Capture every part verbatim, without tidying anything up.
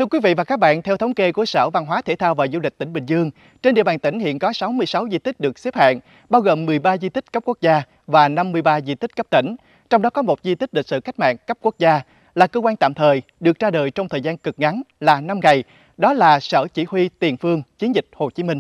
Thưa quý vị và các bạn, theo thống kê của Sở Văn hóa Thể thao và Du lịch tỉnh Bình Dương, trên địa bàn tỉnh hiện có sáu mươi sáu di tích được xếp hạng, bao gồm mười ba di tích cấp quốc gia và năm mươi ba di tích cấp tỉnh. Trong đó có một di tích lịch sử cách mạng cấp quốc gia là cơ quan tạm thời được ra đời trong thời gian cực ngắn là năm ngày, đó là Sở Chỉ huy Tiền phương Chiến dịch Hồ Chí Minh.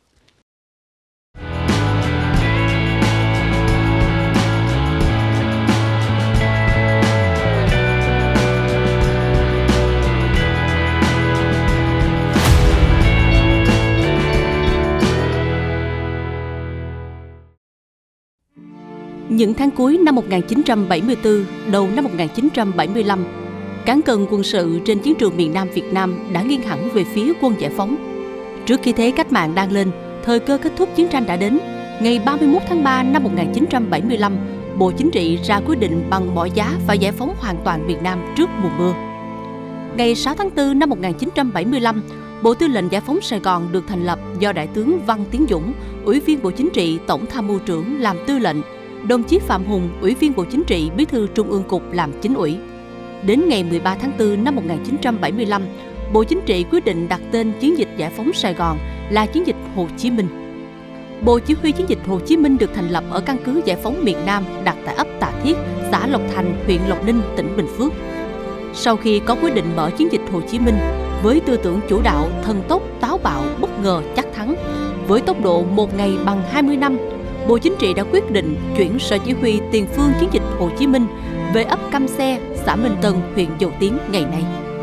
Những tháng cuối năm một nghìn chín trăm bảy mươi tư, đầu năm một nghìn chín trăm bảy mươi lăm, cán cân quân sự trên chiến trường miền Nam Việt Nam đã nghiêng hẳn về phía quân giải phóng. Trước khi thế cách mạng đang lên, thời cơ kết thúc chiến tranh đã đến. Ngày ba mươi mốt tháng ba năm một nghìn chín trăm bảy mươi lăm, Bộ Chính trị ra quyết định bằng mọi giá phải giải phóng hoàn toàn miền Nam trước mùa mưa. Ngày sáu tháng tư năm một nghìn chín trăm bảy mươi lăm, Bộ Tư lệnh Giải phóng Sài Gòn được thành lập do Đại tướng Văn Tiến Dũng, Ủy viên Bộ Chính trị, Tổng tham mưu trưởng làm tư lệnh. Đồng chí Phạm Hùng, Ủy viên Bộ Chính trị, Bí thư Trung ương Cục làm chính ủy. Đến ngày mười ba tháng tư năm một nghìn chín trăm bảy mươi lăm, Bộ Chính trị quyết định đặt tên chiến dịch giải phóng Sài Gòn là chiến dịch Hồ Chí Minh. Bộ Chỉ huy chiến dịch Hồ Chí Minh được thành lập ở căn cứ giải phóng miền Nam đặt tại ấp Tà Thiết, xã Lộc Thành, huyện Lộc Ninh, tỉnh Bình Phước. Sau khi có quyết định mở chiến dịch Hồ Chí Minh, với tư tưởng chủ đạo, thần tốc, táo bạo, bất ngờ, chắc thắng, với tốc độ một ngày bằng hai mươi năm, Bộ Chính trị đã quyết định chuyển Sở Chỉ huy Tiền phương Chiến dịch Hồ Chí Minh về ấp Căm Xe, xã Minh Tân, huyện Dầu Tiếng ngày nay.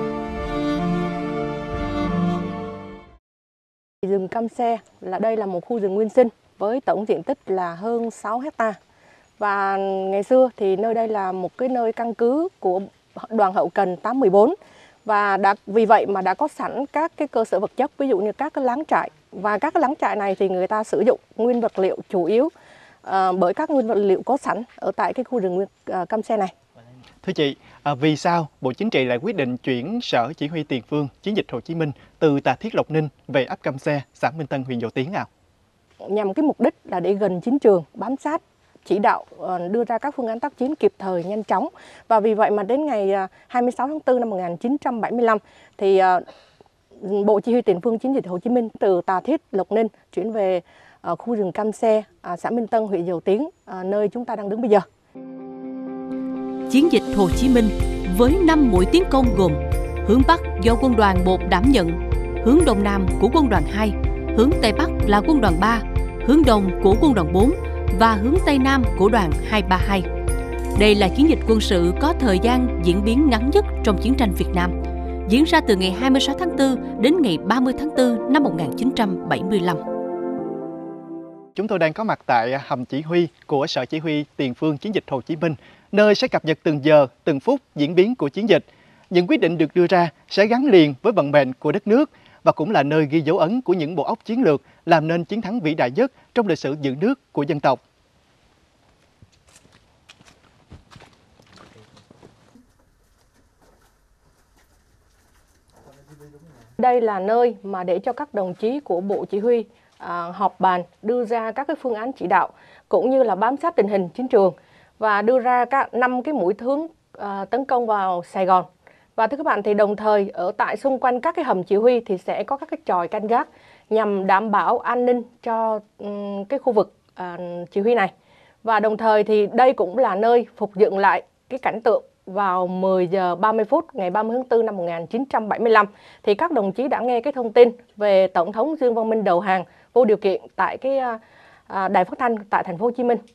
Rừng Căm Xe là đây là một khu rừng nguyên sinh với tổng diện tích là hơn sáu hectare. Và ngày xưa thì nơi đây là một cái nơi căn cứ của đoàn hậu cần tám một bốn, và đã, vì vậy mà đã có sẵn các cái cơ sở vật chất, ví dụ như các cái láng trại. Và các cái láng trại này thì người ta sử dụng nguyên vật liệu chủ yếu à, bởi các nguyên vật liệu có sẵn ở tại cái khu rừng à, Căm Xe này. Thưa chị, à, vì sao Bộ Chính trị lại quyết định chuyển Sở Chỉ huy Tiền phương Chiến dịch Hồ Chí Minh từ Tà Thiết Lộc Ninh về ấp Căm Xe, xã Minh Tân, huyện Dầu Tiếng nào? Nhằm cái mục đích là để gần chiến trường, bám sát, chỉ đạo đưa ra các phương án tác chiến kịp thời, nhanh chóng. Và vì vậy mà đến ngày hai mươi sáu tháng tư năm một nghìn chín trăm bảy mươi lăm thì Bộ Chỉ huy Tiền phương Chiến dịch Hồ Chí Minh từ Tà Thiết, Lộc Ninh chuyển về uh, khu rừng Căm Xe, uh, xã Minh Tân, huyện Dầu Tiếng, uh, nơi chúng ta đang đứng bây giờ. Chiến dịch Hồ Chí Minh với năm mũi tiến công gồm hướng Bắc do quân đoàn một đảm nhận, hướng Đông Nam của quân đoàn hai, hướng Tây Bắc là quân đoàn ba, hướng Đông của quân đoàn bốn và hướng Tây Nam của đoàn hai ba hai. Đây là chiến dịch quân sự có thời gian diễn biến ngắn nhất trong chiến tranh Việt Nam, diễn ra từ ngày hai mươi sáu tháng tư đến ngày ba mươi tháng tư năm một nghìn chín trăm bảy mươi lăm. Chúng tôi đang có mặt tại hầm chỉ huy của Sở Chỉ huy Tiền phương Chiến dịch Hồ Chí Minh, nơi sẽ cập nhật từng giờ, từng phút diễn biến của chiến dịch. Những quyết định được đưa ra sẽ gắn liền với vận mệnh của đất nước và cũng là nơi ghi dấu ấn của những bộ óc chiến lược làm nên chiến thắng vĩ đại nhất trong lịch sử giữ nước của dân tộc. Đây là nơi mà để cho các đồng chí của Bộ Chỉ huy à, họp bàn, đưa ra các cái phương án chỉ đạo cũng như là bám sát tình hình chiến trường và đưa ra các năm cái mũi hướng à, tấn công vào Sài Gòn. Và thưa các bạn, thì đồng thời ở tại xung quanh các cái hầm chỉ huy thì sẽ có các cái chòi canh gác nhằm đảm bảo an ninh cho um, cái khu vực à, chỉ huy này. Và đồng thời thì đây cũng là nơi phục dựng lại cái cảnh tượng vào mười giờ ba mươi phút ngày ba mươi tháng tư năm một nghìn chín trăm bảy mươi lăm thì các đồng chí đã nghe cái thông tin về Tổng thống Dương Văn Minh đầu hàng vô điều kiện tại cái à, đài phát thanh tại thành phố Hồ Chí Minh.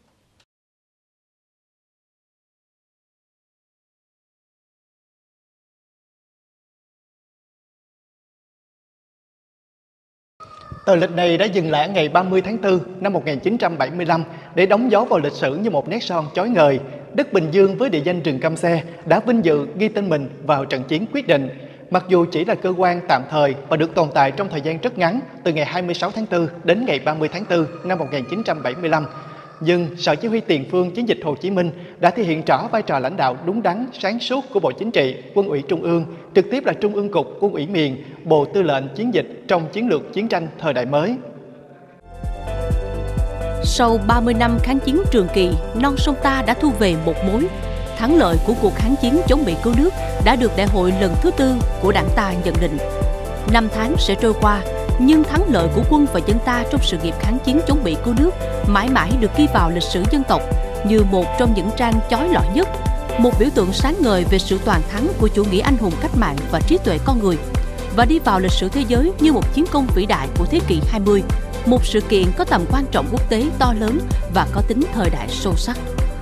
Tờ lịch này đã dừng lại ngày ba mươi tháng tư năm một nghìn chín trăm bảy mươi lăm để đóng dấu vào lịch sử như một nét son chói ngời. Đất Bình Dương với địa danh rừng Căm Xe đã vinh dự ghi tên mình vào trận chiến quyết định. Mặc dù chỉ là cơ quan tạm thời và được tồn tại trong thời gian rất ngắn, từ ngày hai mươi sáu tháng tư đến ngày ba mươi tháng tư năm một nghìn chín trăm bảy mươi lăm, nhưng Sở Chỉ huy Tiền phương Chiến dịch Hồ Chí Minh đã thể hiện rõ vai trò lãnh đạo đúng đắn, sáng suốt của Bộ Chính trị, Quân ủy Trung ương, trực tiếp là Trung ương Cục, Quân ủy miền, Bộ Tư lệnh Chiến dịch trong chiến lược chiến tranh thời đại mới. Sau ba mươi năm kháng chiến trường kỳ, non sông ta đã thu về một mối. thắng lợi của cuộc kháng chiến chống Mỹ cứu nước đã được đại hội lần thứ tư của Đảng ta nhận định. Năm tháng sẽ trôi qua, nhưng thắng lợi của quân và dân ta trong sự nghiệp kháng chiến chống Mỹ cứu nước mãi mãi được ghi vào lịch sử dân tộc như một trong những trang chói lọi nhất, một biểu tượng sáng ngời về sự toàn thắng của chủ nghĩa anh hùng cách mạng và trí tuệ con người, và đi vào lịch sử thế giới như một chiến công vĩ đại của thế kỷ hai mươi, một sự kiện có tầm quan trọng quốc tế to lớn và có tính thời đại sâu sắc.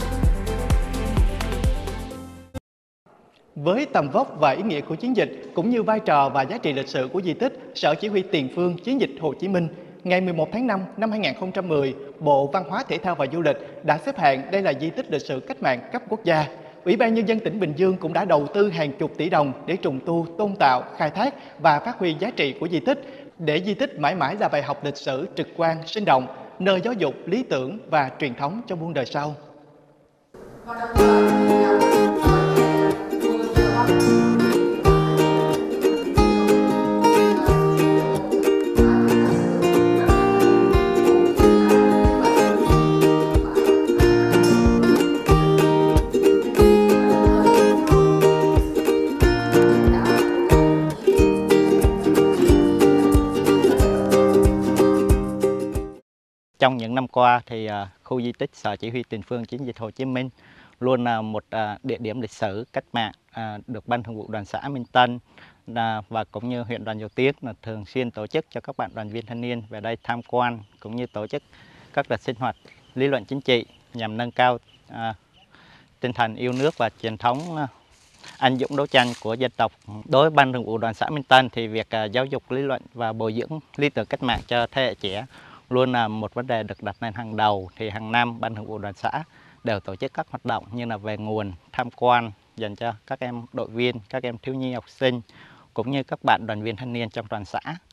Với tầm vóc và ý nghĩa của chiến dịch, cũng như vai trò và giá trị lịch sử của di tích Sở Chỉ huy Tiền phương Chiến dịch Hồ Chí Minh, ngày mười một tháng năm năm hai nghìn không trăm mười, Bộ Văn hóa Thể thao và Du lịch đã xếp hạng đây là di tích lịch sử cách mạng cấp quốc gia. Ủy ban Nhân dân tỉnh Bình Dương cũng đã đầu tư hàng chục tỷ đồng để trùng tu, tôn tạo, khai thác và phát huy giá trị của di tích, để di tích mãi mãi là bài học lịch sử trực quan, sinh động, nơi giáo dục lý tưởng và truyền thống cho muôn đời sau. Trong những năm qua thì uh, khu di tích Sở Chỉ huy Tiền phương Chiến dịch Hồ Chí Minh luôn là một uh, địa điểm lịch sử cách mạng, uh, được Ban Thường vụ Đoàn xã Minh Tân uh, và cũng như huyện Đoàn Dầu Tiếng là thường xuyên tổ chức cho các bạn đoàn viên thanh niên về đây tham quan, cũng như tổ chức các đợt sinh hoạt lý luận chính trị nhằm nâng cao uh, tinh thần yêu nước và truyền thống uh, anh dũng đấu tranh của dân tộc. Đối với Ban Thường vụ Đoàn xã Minh Tân thì việc uh, giáo dục lý luận và bồi dưỡng lý tưởng cách mạng cho thế hệ trẻ luôn là một vấn đề được đặt lên hàng đầu. Thì hàng năm Ban Thường vụ Đoàn xã đều tổ chức các hoạt động như là về nguồn, tham quan dành cho các em đội viên, các em thiếu nhi học sinh cũng như các bạn đoàn viên thanh niên trong toàn xã.